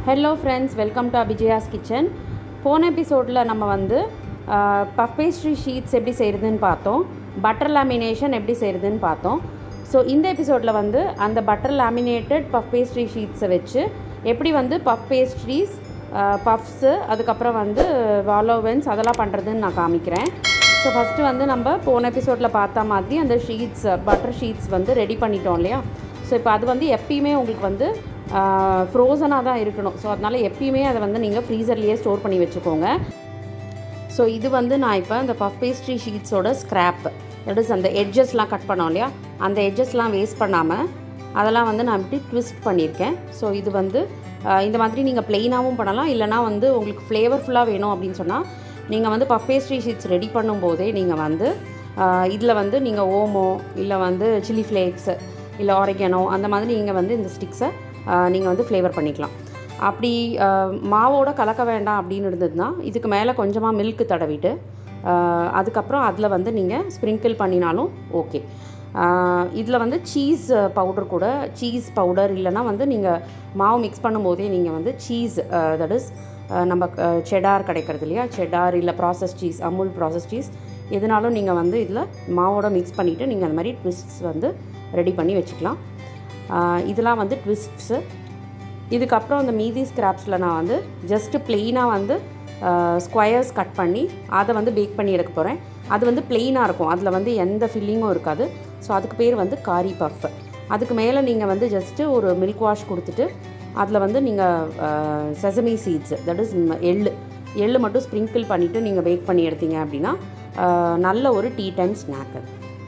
Hello friends, welcome to Abhijaya's kitchen. போன எபிசோடில் நம்ம வந்து பஃப் பேஸ்ட்ரி ஷீட்ஸ் எப்படி செய்கிறதுன்னு பார்த்தோம், பட்டர் லேமினேஷன் எப்படி செய்கிறதுன்னு பார்த்தோம். ஸோ இந்த எபிசோடில் வந்து அந்த பட்டர் லேமினேட்டட் பஃப் பேஸ்ட்ரி ஷீட்ஸை வச்சு எப்படி வந்து பஃப் பேஸ்ட்ரீஸ், பஃப்ஸு, அதுக்கப்புறம் வந்து வாலோவென்ஸ் அதெல்லாம் பண்ணுறதுன்னு நான் காமிக்கிறேன். ஸோ ஃபஸ்ட்டு வந்து நம்ம போன எபிசோடில் பார்த்த மாதிரி அந்த ஷீட்ஸ், பட்டர் ஷீட்ஸ் வந்து ரெடி பண்ணிட்டோம் இல்லையா. ஸோ இப்போ அது வந்து எப்பயுமே உங்களுக்கு வந்து ஃப்ரோசனாக தான் இருக்கணும். ஸோ அதனால் எப்பயுமே அதை வந்து நீங்கள் ஃப்ரீசர்லேயே ஸ்டோர் பண்ணி வச்சுக்கோங்க. ஸோ இது வந்து நான் இப்போ இந்த பஃப் பேஸ்ட்ரி ஷீட்ஸோட ஸ்க்ராப், தட் இஸ் அந்த எட்ஜஸ்லாம் கட் பண்ணோம் இல்லையா, அந்த எட்ஜஸ்லாம் வேஸ்ட் பண்ணாமல் அதெல்லாம் வந்து நான் இப்படி ட்விஸ்ட் பண்ணியிருக்கேன். ஸோ இது வந்து இந்த மாதிரி நீங்கள் ப்ளெயினாகவும் பண்ணலாம், இல்லைனா வந்து உங்களுக்கு ஃப்ளேவர்ஃபுல்லாக வேணும் அப்படின்னு சொன்னால் நீங்கள் வந்து பஃப் பேஸ்ட்ரி ஷீட்ஸ் ரெடி பண்ணும்போதே நீங்கள் வந்து இதில் வந்து நீங்கள் ஓமோ இல்லை வந்து சில்லி ஃப்ளேக்ஸு இல்லை ஆரிகனோ அந்த மாதிரி நீங்கள் வந்து இந்த ஸ்டிக்ஸை நீங்கள் வந்து ஃப்ளேவர் பண்ணிக்கலாம். அப்படி மாவோட கலக்க வேண்டாம் அப்படின்னு இருந்ததுன்னா இதுக்கு மேலே கொஞ்சமாக மில்க்கு தடவிட்டு அதுக்கப்புறம் அதில் வந்து நீங்கள் ஸ்ப்ரிங்கிள் பண்ணினாலும் ஓகே. இதில் வந்து சீஸ் பவுடர் கூட, சீஸ் பவுடர் இல்லைனா வந்து நீங்கள் மாவு மிக்ஸ் பண்ணும்போதே நீங்கள் வந்து சீஸ், தட் இஸ் நம்ம செடார் கிடைக்கிறது இல்லையா, செடார் இல்லை process cheese, Amul process cheese, எதுனாலும் நீங்கள் வந்து இதில் மாவோட மிக்ஸ் பண்ணிவிட்டு நீங்கள் அந்த மாதிரி ட்விஸ்ட்ஸ் வந்து ரெடி பண்ணி வச்சுக்கலாம். இதெல்லாம் வந்து ட்விஸ்ட்ஸு. இதுக்கப்புறம் அந்த மீதி ஸ்க்ராப்ஸில் நான் வந்து ஜஸ்ட்டு ப்ளெயினாக வந்து ஸ்கொயர்ஸ் கட் பண்ணி அதை வந்து பேக் பண்ணி எடுக்க போகிறேன். அது வந்து ப்ளெயினாக இருக்கும், அதில் வந்து எந்த ஃபில்லிங்கும் இருக்காது. ஸோ அதுக்கு பேர் வந்து காரி பஃப். அதுக்கு மேலே நீங்கள் வந்து ஜஸ்ட்டு ஒரு மில்க் வாஷ் கொடுத்துட்டு அதில் வந்து நீங்கள் செசமி சீட்ஸ், தட் இஸ் எள்ளு மட்டும் ஸ்ப்ரிங்கிள் பண்ணிவிட்டு நீங்கள் பேக் பண்ணி எடுத்தீங்க அப்படின்னா நல்ல ஒரு டீ டைம் ஸ்நாக்கு.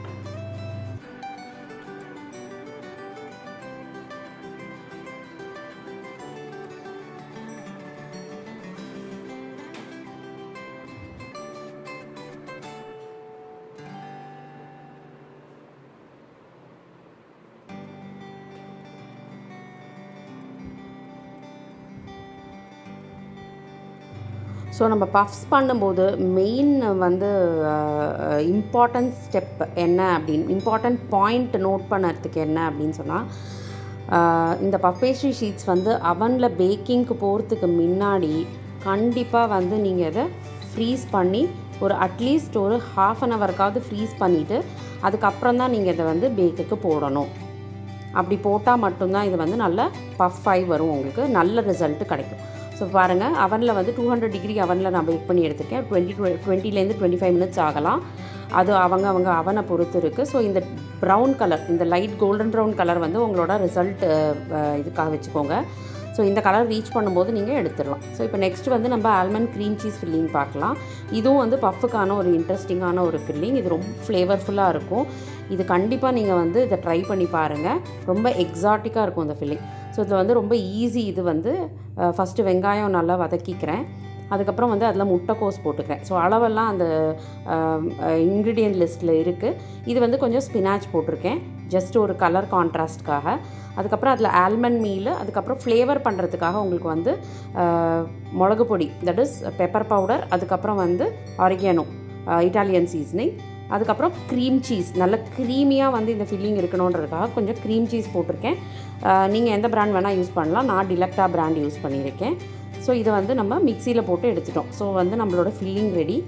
ஸோ நம்ம பஃப்ஸ் பண்ணும்போது மெயின் வந்து இம்பார்ட்டன்ட் ஸ்டெப் என்ன அப்படின்னு, இம்பார்ட்டண்ட் பாயிண்ட் நோட் பண்ணுறதுக்கு என்ன அப்படின்னு சொன்னால், இந்த பஃப் பேஸ்ட்ரி ஷீட்ஸ் வந்து அவனில் பேக்கிங்க்கு போகிறதுக்கு முன்னாடி கண்டிப்பாக வந்து நீங்கள் இதை ஃப்ரீஸ் பண்ணி ஒரு அட்லீஸ்ட் ஒரு ½ அன் ஹவருக்காவது ஃப்ரீஸ் பண்ணிவிட்டு அதுக்கப்புறம் தான் நீங்கள் இதை வந்து பேக்குக்கு போடணும். அப்படி போட்டால் மட்டும்தான் இது வந்து நல்ல பஃப் ஆகி வரும், உங்களுக்கு நல்ல ரிசல்ட்டு கிடைக்கும். ஸோ பாருங்கள், அவனில் வந்து 200 டிகிரி அவனில் நான் பேக் பண்ணி எடுத்துருக்கேன். 20லேருந்து 25 மினிட்ஸ் ஆகலாம், அது அவங்க அவனை பொறுத்து இருக்குது. ஸோ இந்த ப்ரௌன் கலர், இந்த லைட் கோல்டன் ப்ரௌன் கலர் வந்து உங்களோட ரிசல்ட் இதுக்காக வச்சுக்கோங்க. ஸோ இந்த கலர் ரீச் பண்ணும்போது நீங்கள் எடுத்துடலாம். ஸோ இப்போ நெக்ஸ்ட் வந்து நம்ம ஆல்மண்ட் க்ரீம் சீஸ் ஃபில்லிங் பார்க்கலாம். இதுவும் வந்து பஃப்புக்கான ஒரு இன்ட்ரெஸ்டிங்கான ஒரு ஃபில்லிங். இது ரொம்ப ஃப்ளேவர்ஃபுல்லாக இருக்கும். இது கண்டிப்பாக நீங்கள் வந்து இதை ட்ரை பண்ணி பாருங்கள், ரொம்ப எக்ஸாட்டிக்காக இருக்கும் இந்த ஃபில்லிங். ஸோ இதில் வந்து ரொம்ப ஈஸி. இது வந்து ஃபஸ்ட்டு வெங்காயம் நல்லா வதக்கிக்கிறேன், அதுக்கப்புறம் வந்து அதில் முட்டைக்கோஸ் போட்டுக்கிறேன். ஸோ அளவெல்லாம் அந்த இன்க்ரீடியன்ட் லிஸ்ட்டில் இருக்குது. இது வந்து கொஞ்சம் ஸ்பினாச் போட்டிருக்கேன், ஜஸ்ட் ஒரு கலர் கான்ட்ராஸ்ட்காக. அதுக்கப்புறம் அதில் ஆல்மண்ட் மீல், அதுக்கப்புறம் ஃப்ளேவர் பண்ணுறதுக்காக உங்களுக்கு வந்து மிளகு பொடி, தட் இஸ் பெப்பர் பவுடர், அதுக்கப்புறம் வந்து ஆரிகனோ, இட்டாலியன் சீசனிங், அதுக்கப்புறம் க்ரீம் சீஸ், நல்ல க்ரீமியாக வந்து இந்த ஃபில்லிங் இருக்கணுன்றதுக்காக கொஞ்சம் க்ரீம் சீஸ் போட்டிருக்கேன். நீங்கள் எந்த பிராண்ட் வேணால் யூஸ் பண்ணலாம், நான் டிலக்டா பிராண்ட் யூஸ் பண்ணியிருக்கேன். ஸோ இதை வந்து நம்ம மிக்சியில் போட்டு எடுத்துட்டோம். ஸோ வந்து நம்மளோட ஃபில்லிங் ரெடி.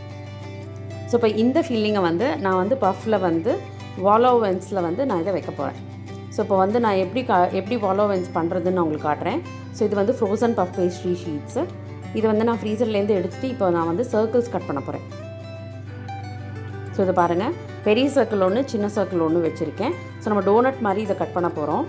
ஸோ இப்போ இந்த ஃபில்லிங்கை வந்து நான் வந்து பஃப்பில் வந்து வாலோவென்ஸில் வந்து நான் இதை வைக்க போகிறேன். ஸோ இப்போ வந்து நான் எப்படி வாலோவென்ஸ் பண்ணுறதுன்னு நான் உங்களுக்கு காட்டுறேன். ஸோ இது வந்து ஃப்ரோசன் பஃப் பேஸ்ட்ரி ஷீட்ஸு. இது வந்து நான் ஃப்ரீசர்லேருந்து எடுத்துகிட்டு இப்போ நான் வந்து சர்க்கிள்ஸ் கட் பண்ண போகிறேன். ஸோ இதை பாருங்கள், பெரிய சர்க்கிள் ஒன்று, சின்ன சர்க்கிள் ஒன்று வச்சுருக்கேன். ஸோ நம்ம டோனட் மாதிரி இதை கட் பண்ண போகிறோம்.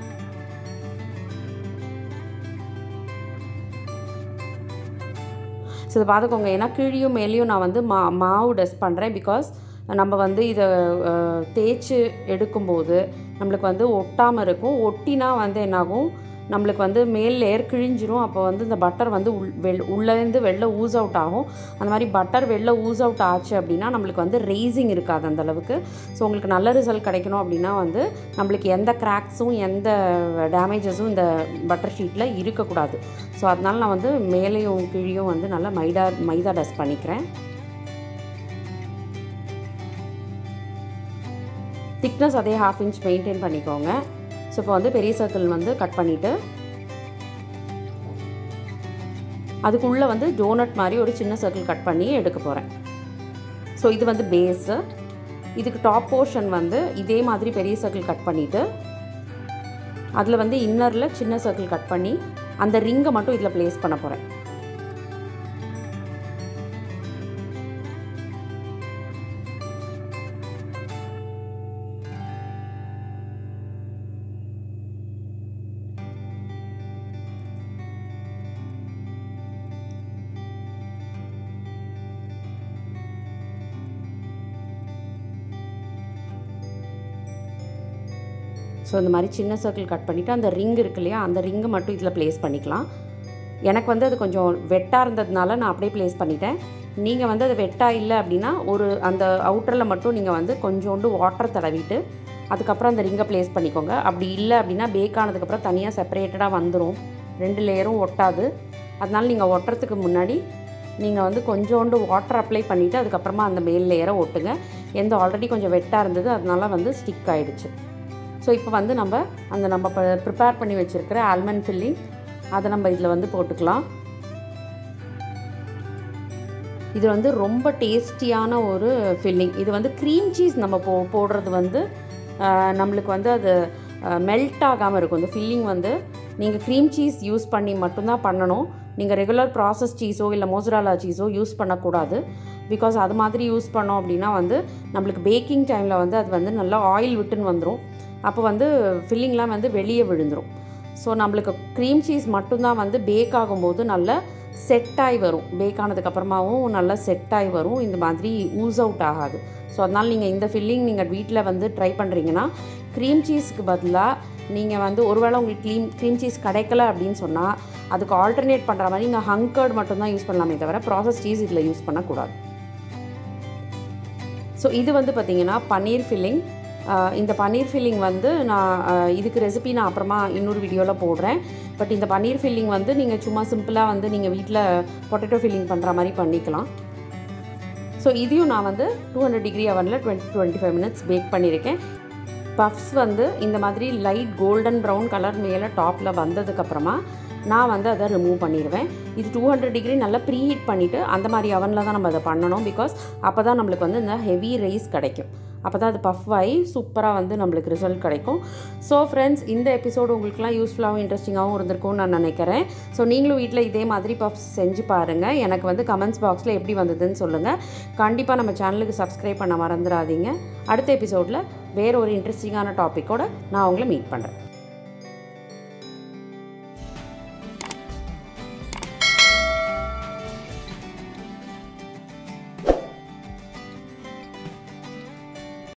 ஸோ இதை பார்த்துக்கோங்க, ஏன்னா கீழியும் மேலேயும் நான் வந்து மாவு டஸ்ட் பண்ணுறேன். பிகாஸ் நம்ம வந்து இதை தேய்ச்சி எடுக்கும்போது நம்மளுக்கு வந்து ஒட்டாமல் இருக்கும். ஒட்டினா வந்து என்னாகும், நம்மளுக்கு வந்து மேல் லேயர் கிழிஞ்சிரும். அப்போ வந்து இந்த பட்டர் வந்து உள்ளேருந்து வெளில ஊஸ் அவுட் ஆகும். அந்த மாதிரி பட்டர் வெளில ஊஸ் அவுட் ஆச்சு அப்படின்னா நம்மளுக்கு வந்து ரேசிங் இருக்காது அந்தளவுக்கு. ஸோ உங்களுக்கு நல்ல ரிசல்ட் கிடைக்கணும் அப்படின்னா வந்து நம்மளுக்கு எந்த கிராக்ஸும் எந்த டேமேஜஸும் இந்த பட்டர் ஷீட்டில் இருக்கக்கூடாது. ஸோ அதனால நான் வந்து மேலேயும் கீழியும் வந்து நல்லா மைதா டஸ்ட் பண்ணிக்கிறேன். திக்னஸ் அதே ½ இன்ச் மெயின்டைன் பண்ணிக்கோங்க. ஸோ இப்போ வந்து பெரிய சர்க்கிள் வந்து கட் பண்ணிவிட்டு அதுக்குள்ளே வந்து டோனட் மாதிரி ஒரு சின்ன சர்க்கிள் கட் பண்ணி எடுக்க போகிறேன். ஸோ இது வந்து பேஸு. இதுக்கு டாப் போர்ஷன் வந்து இதே மாதிரி பெரிய சர்க்கிள் கட் பண்ணிவிட்டு அதில் வந்து இன்னரில் சின்ன சர்க்கிள் கட் பண்ணி அந்த ரிங்கை மட்டும் இதில் ப்ளேஸ் பண்ண போகிறேன். ஸோ இந்த மாதிரி சின்ன சர்க்கிள் கட் பண்ணிவிட்டு அந்த ரிங் இருக்கு இல்லையா, அந்த ரிங்கை மட்டும் இதில் ப்ளேஸ் பண்ணிக்கலாம். எனக்கு வந்து அது கொஞ்சம் வெட்டாக இருந்ததுனால நான் அப்படியே ப்ளேஸ் பண்ணிட்டேன். நீங்கள் வந்து அது வெட்டாக இல்லை அப்படின்னா ஒரு அந்த அவுட்டரில் மட்டும் நீங்கள் வந்து கொஞ்சோண்டு வாட்டர் தடவிட்டு அதுக்கப்புறம் அந்த ரிங்கை ப்ளேஸ் பண்ணிக்கோங்க. அப்படி இல்லை அப்படின்னா பேக் ஆனதுக்கப்புறம் தனியாக செப்பரேட்டடாக வந்துடும், 2 லேயரும் ஒட்டாது. அதனால் நீங்கள் ஒட்டுறதுக்கு முன்னாடி நீங்கள் வந்து கொஞ்சோண்டு வாட்டர் அப்ளை பண்ணிவிட்டு அதுக்கப்புறமா அந்த மேல் லேயரை ஒட்டுங்க. எந்த ஆல்ரெடி கொஞ்சம் வெட்டாக இருந்தது அதனால வந்து ஸ்டிக் ஆகிடுச்சு. ஸோ இப்போ வந்து நம்ம ப்ரிப்பேர் பண்ணி வச்சுருக்கிற ஆல்மண்ட் ஃபில்லிங் அதை நம்ம இதில் வந்து போட்டுக்கலாம். இது வந்து ரொம்ப டேஸ்டியான ஒரு ஃபில்லிங். இது வந்து க்ரீம் சீஸ் நம்ம போடுறது வந்து நம்மளுக்கு வந்து அது மெல்ட் ஆகாமல் இருக்கும். இந்த ஃபில்லிங் வந்து நீங்கள் க்ரீம் சீஸ் யூஸ் பண்ணி மட்டும்தான் பண்ணணும். நீங்கள் ரெகுலர் ப்ராசஸ் சீஸோ இல்லை மோசரல்லா சீஸோ யூஸ் பண்ணக்கூடாது. பிகாஸ் அது மாதிரி யூஸ் பண்ணோம் அப்படின்னா வந்து நம்மளுக்கு பேக்கிங் டைமில் வந்து அது வந்து நல்லா ஆயில் விட்டுன்னு வந்துடும். அப்போ வந்து ஃபில்லிங்லாம் வந்து வெளியே விழுந்துடும். ஸோ நம்மளுக்கு க்ரீம் சீஸ் மட்டும்தான் வந்து பேக் ஆகும்போது நல்லா செட் ஆகி வரும். பேக் ஆனதுக்கப்புறமாவும் நல்லா செட் ஆகி வரும், இந்த மாதிரி ஊஸ் அவுட் ஆகாது. ஸோ அதனால் நீங்கள் இந்த ஃபில்லிங் நீங்கள் வீட்டில் வந்து ட்ரை பண்ணுறீங்கன்னா க்ரீம் சீஸுக்கு பதிலாக நீங்கள் வந்து ஒருவேளை உங்களுக்கு க்ரீம் சீஸ் கிடைக்கல அப்படின்னு சொன்னால் அதுக்கு ஆல்டர்னேட் பண்ணுற மாதிரி நீங்கள் ஹங்கர்ட் மட்டும்தான் யூஸ் பண்ணலாமே தவிர ப்ராசஸ் சீஸ் இதில் யூஸ் பண்ணக்கூடாது. ஸோ இது வந்து பார்த்திங்கன்னா பன்னீர் ஃபில்லிங். இந்த பன்னீர் ஃபில்லிங் வந்து நான் இதுக்கு ரெசிபி நான் அப்புறமா இன்னொரு வீடியோவில் போடுறேன். பட் இந்த பன்னீர் ஃபில்லிங் வந்து நீங்கள் சும்மா சிம்பிளாக வந்து நீங்கள் வீட்டில் பொட்டேட்டோ ஃபில்லிங் பண்ணுற மாதிரி பண்ணிக்கலாம். ஸோ இதையும் நான் வந்து 200 டிகிரி அவனில் 20-25 மினிட்ஸ் பேக் பண்ணியிருக்கேன். பஃப்ஸ் வந்து இந்த மாதிரி லைட் கோல்டன் ப்ரௌன் கலர் மேலே டாப்பில் வந்ததுக்கப்புறமா நான் வந்து அதை ரிமூவ் பண்ணிடுவேன். இது 200 டிகிரி நல்லா ப்ரீ ஹீட் பண்ணிவிட்டு அந்த மாதிரி அவனில் தான் நம்ம அதை பண்ணணும். பிகாஸ் அப்போ தான் நம்மளுக்கு வந்து இந்த ஹெவி ரைஸ் கிடைக்கும். அப்போ தான் அது பஃப் ஆகி சூப்பராக வந்து நம்மளுக்கு ரிசல்ட் கிடைக்கும். ஸோ ஃப்ரெண்ட்ஸ், இந்த எபிசோடு உங்களுக்குலாம் யூஸ்ஃபுல்லாகவும் இன்ட்ரெஸ்டிங்காகவும் இருந்திருக்கும்னு நான் நினைக்கிறேன். ஸோ நீங்களும் வீட்டில் இதே மாதிரி பஃப்ஸ் செஞ்சு பாருங்கள். எனக்கு வந்து கமெண்ட்ஸ் பாக்ஸில் எப்படி வந்ததுன்னு சொல்லுங்கள். கண்டிப்பாக நம்ம சேனலுக்கு சப்ஸ்கிரைப் பண்ண மறந்துடாதீங்க. அடுத்த எபிசோடில் வேறு ஒரு இன்ட்ரெஸ்டிங்கான டாப்பிக்கோடு நான் உங்களை மீட் பண்ணுறேன்.